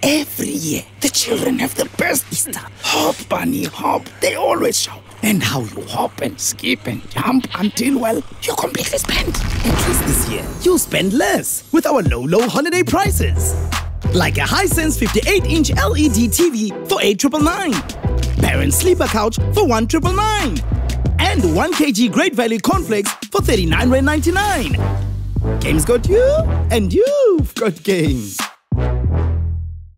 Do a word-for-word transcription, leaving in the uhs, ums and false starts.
Every year, the children have the best Easter. Hop, bunny, hop. They always shout. And how you hop and skip and jump until, well, you're completely spent. At least this year, you'll spend less with our low, low holiday prices. Like a Hisense fifty-eight inch L E D T V for eight thousand nine hundred ninety-nine. Parent sleeper couch for one thousand nine hundred ninety-nine. And one kilogram Great Value cornflakes for thirty-nine rand ninety-nine. Games got you, and you've got games.